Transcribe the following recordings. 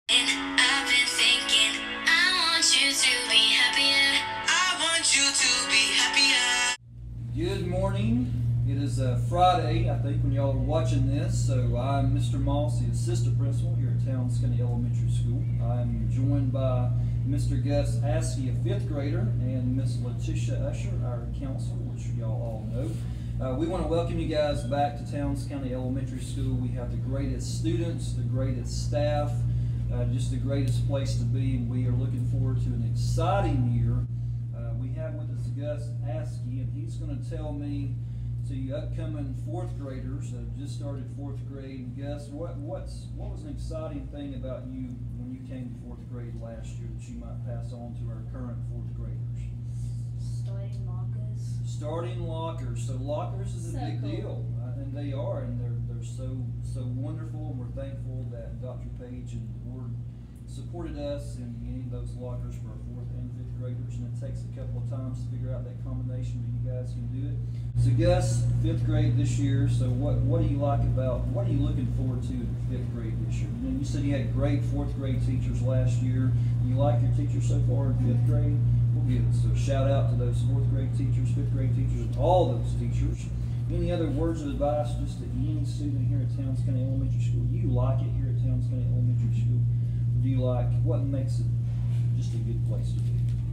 I've been thinking, I want you to be happier. I want you to be happier. Good morning. It is Friday, I think, when y'all are watching this. So I'm Mr. Moss, the assistant principal here at Towns County Elementary School. I'm joined by Mr. Gus Askey, a fifth grader, and Miss Letitia Usher, our counselor, which y'all all know. We want to welcome you guys back to Towns County Elementary School. We have the greatest students, the greatest staff, just the greatest place to be. We are looking forward to an exciting year. We have with us Gus Askey, and he's going to tell me to you upcoming fourth graders that have just started fourth grade. Gus, what was an exciting thing about you when you came to fourth grade last year that you might pass on to our current fourth graders? Starting lockers. Starting lockers. So lockers is a big deal, and they are, and they're so wonderful. And we're thankful that Dr. Page and the board supported us in getting those lockers for our fourth and fifth graders, and it takes a couple of times to figure out that combination, but you guys can do it. So Gus, fifth grade this year. So what do you like about? What are you looking forward to in fifth grade this year? You know, you said you had great fourth grade teachers last year. You like your teachers so far in fifth grade? Well, good. So shout out to those fourth grade teachers, fifth grade teachers, and all those teachers. Any other words of advice just to any student here at Towns County Elementary School? Do you like it here at Towns County Elementary School? Do you like, what makes it just a good place to be?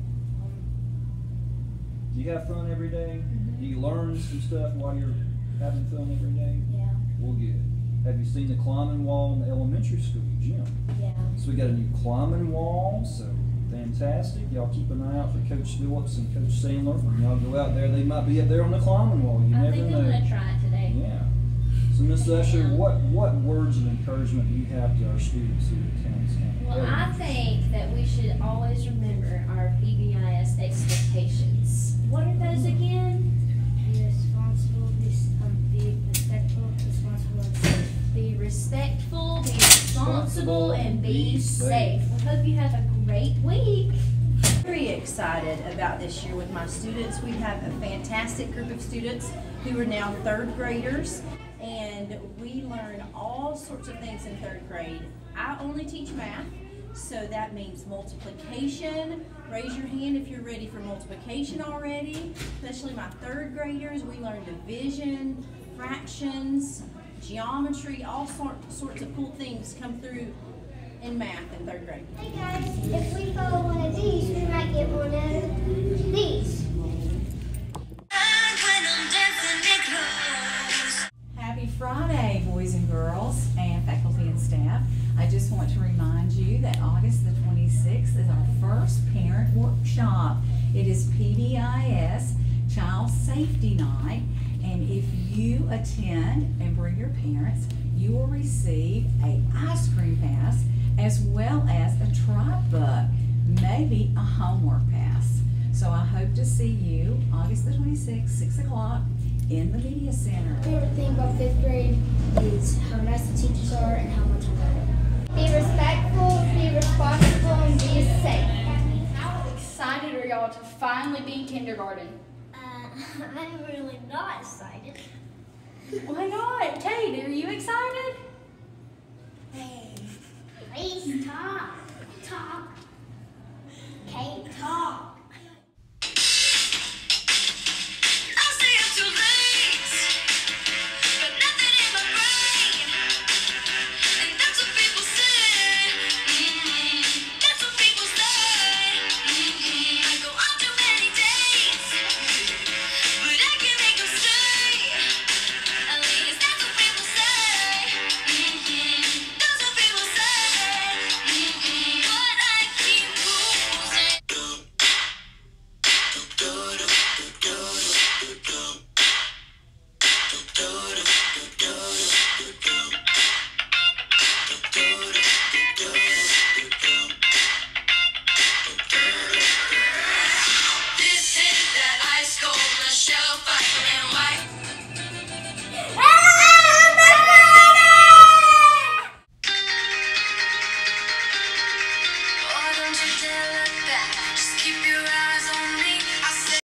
Do you have fun every day? Mm-hmm. Do you learn some stuff while you're having fun every day? Yeah. Well, good. Have you seen the climbing wall in the elementary school gym? Yeah. So we got a new climbing wall, so fantastic. Y'all keep an eye out for Coach Phillips and Coach Sandler. When y'all go out there, they might be up there on the climbing wall. You never know. I think I'm gonna try it today. Yeah. So Miss Usher, what words of encouragement do you have to our students here at Towns County? Well, I think that we should always remember our PBIS expectations. What are those again? Be responsible, be respectful, responsible, and safe. Be respectful, be responsible, and be safe. I hope you have a great week. Very excited about this year with my students. We have a fantastic group of students who are now third graders, and we learn all sorts of things in third grade. I only teach math, so that means multiplication. Raise your hand if you're ready for multiplication already. Especially my third graders, we learn division, fractions, geometry, all sorts of cool things come through in math in third grade. Hey guys, if we follow one of these, we might get one of these. Happy Friday, boys and girls, and faculty and staff. I just want to remind you that August the 26th is our first parent workshop. It is PBIS Child Safety Night, and if you attend and bring your parents, you will receive an ice cream pass as well as a tribe book, maybe a homework pass. So I hope to see you August the 26th, 6 o'clock in the Media Center. My favorite thing about fifth grade is how nice the teachers are and how much I love it. Be respectful, be responsible, and be safe. How excited are y'all to finally be in kindergarten? I'm really not excited. Why not? Kate, are you excited? Hey, please talk. Talk. Kate, talk.